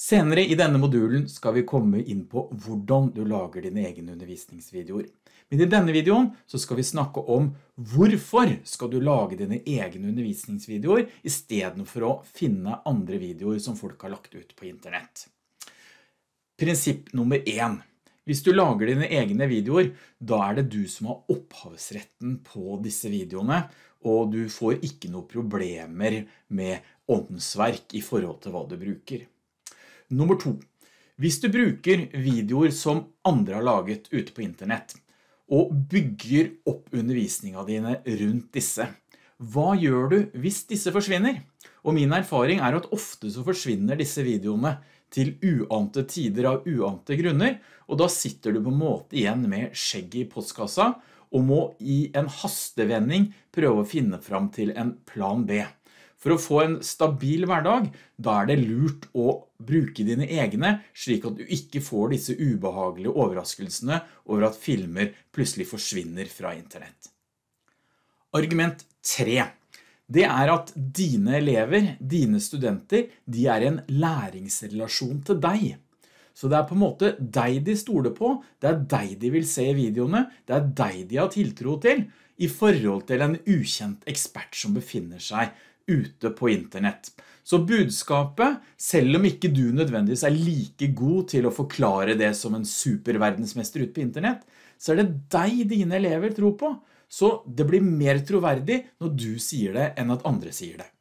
Senere i denne modulen skal vi komme inn på hvordan du lager dine egne undervisningsvideoer. Men i denne videoen så skal vi snakke om hvorfor skal du lage dine egne undervisningsvideoer i stedet for å finne andre videoer som folk har lagt ut på internett. Prinsipp nummer 1. Hvis du lager dine egne videoer, da er det du som har opphavsretten på disse videoene, og du får ikke noen problemer med åndsverk i forhold til hva du bruker. Nummer 2. Hvis du bruker videoer som andre har laget ute på internett, og bygger opp undervisningen dine rundt disse, hva gjør du hvis disse forsvinner? Og min erfaring er at ofte så forsvinner disse videoene til uante tider av uante grunner, og da sitter du på en måte igjen med skjegget i postkassa, og må i en hastevending prøve å finne fram til en plan B. For å få en stabil hverdag, da er det lurt å bruke dine egne, slik at du ikke får disse ubehagelige overraskelsene over at filmer plutselig forsvinner fra internett. Argument 3. Det er at dine elever, dine studenter, de er en læringsrelasjon til deg. Så det er på en måte deg de stoler på, det er deg de vil se i videoene, det er deg de har tiltro til, i forhold til en ukjent ekspert som befinner seg ute på internett. Så budskapet, selv om ikke du nødvendigvis er like god til å forklare det som en superverdensmester ute på internett, så er det deg dine elever tror på. Så det blir mer troverdig når du sier det enn at andre sier det.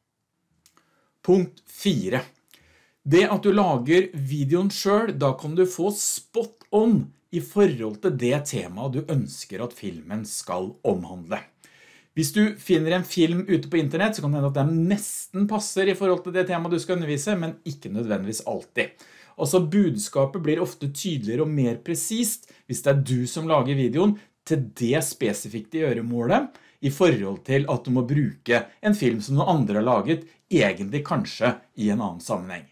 Punkt 4. Det at du lager videoen selv, da kan du få spot on i forhold til det temaet du ønsker at filmen skal omhandle. Hvis du finner en film ute på internett, så kan det hende at den nesten passer i forhold til det temaet du skal undervise, men ikke nødvendigvis alltid. Altså budskapet blir ofte tydeligere og mer presist hvis det er du som lager videoen til det spesifikke gjøremålet, i forhold til at du må bruke en film som noen andre har laget, egentlig kanskje i en annen sammenheng.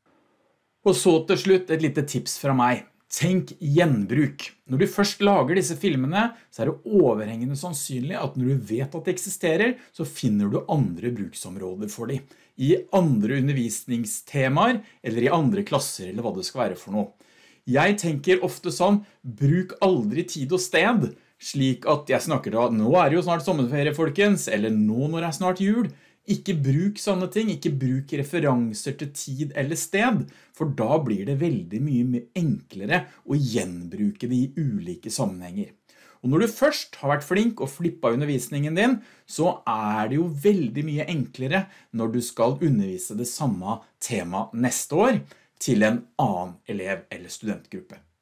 Og så til slutt et lite tips fra meg. Tenk gjenbruk. Når du først lager disse filmene, så er det overhengende sannsynlig at når du vet at det eksisterer, så finner du andre bruksområder for dem. I andre undervisningstemaer, eller i andre klasser, eller hva det skal være for noe. Jeg tenker ofte sånn, bruk aldri tid og sted, slik at jeg snakker da, nå er det jo snart sommerferie folkens, eller nå når det er snart jul. Ikke bruk sånne ting, ikke bruk referanser til tid eller sted, for da blir det veldig mye enklere å gjenbruke det i ulike sammenhenger. Og når du først har vært flink og flippet undervisningen din, så er det jo veldig mye enklere når du skal undervise det samme tema neste år til en annen elev eller studentgruppe.